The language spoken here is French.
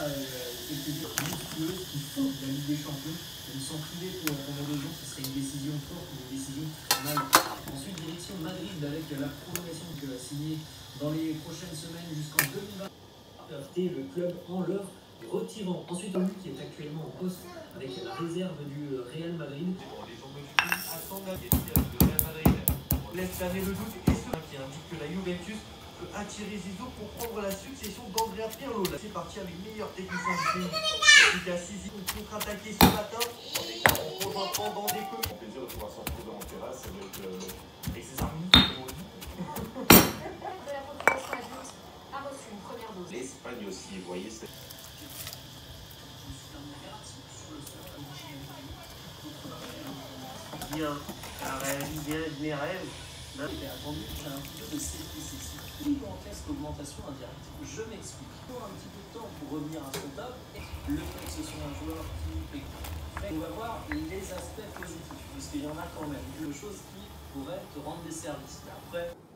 quelques jours monstrueuses qui font la Ligue des Champions. Ils sont privés pour la raison, ce serait une décision forte, une décision mal. Ensuite, direction Madrid avec la prolongation signée dans les prochaines semaines jusqu'en 2020. Le club en leur retirant. Ensuite, lui qui est actuellement en poste avec la réserve du Real Madrid. Les gens de Turin attendent la direction du Real Madrid. On laisse planer le doute et ceux qui indiquent que la Juventus peut attirer Zizou pour prendre la succession d'Andrea Pirlo. Là, c'est parti avec le meilleur technicien du pays. Il a saisi pour contre-attaquer ce matin en pendant des coups. C'est un plaisir de pouvoir se retrouver en terrasse avec ses amis. La population adulte a reçu une première dose. L'Espagne aussi, vous voyez, c'est... Bien, la réaliser mes rêves. J'ai attendu, j'ai un petit peu de scepticisme. Gigantesque augmentation indirecte. Je m'explique. Il faut un petit peu de temps pour revenir à son top. Le fait que ce soit un joueur qui fait, on va voir les aspects positifs, puisqu'il y en a quand même. Quelque chose qui pourrait te rendre des services. Et après,